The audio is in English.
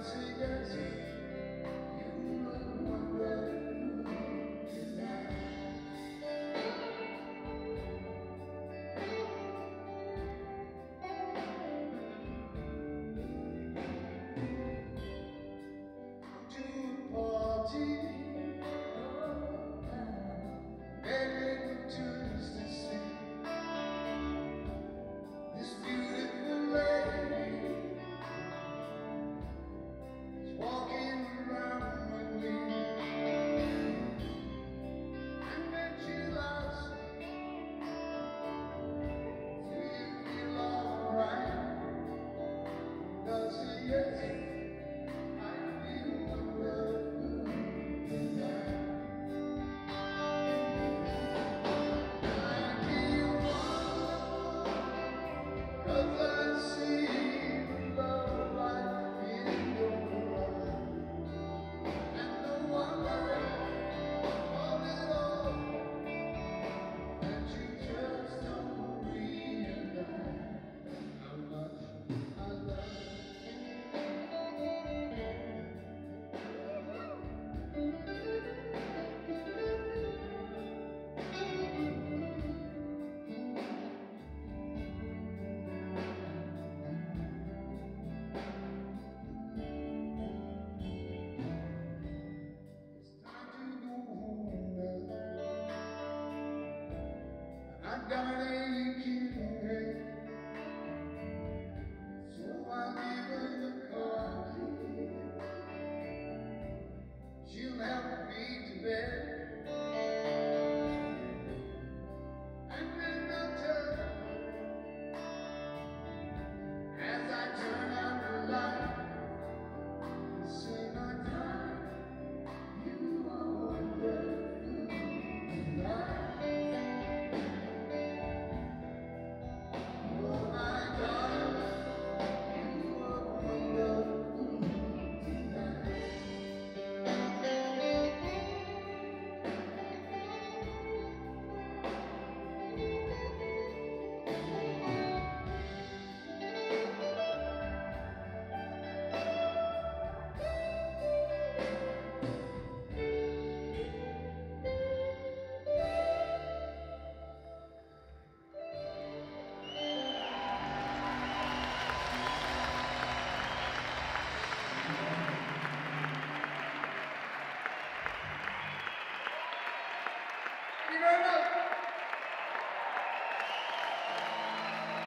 say yes, you look wonderful tonight. To a party, begging tourists to see this beautiful lady is walking around with me. And when she laughs, do you feel alright? Does she yes? I feel wonderful tonight. I feel wonderful 'cause I see the love light in your eyes. And the wonder of it all that you just don't realize how much I love you. It's time to go home now. I got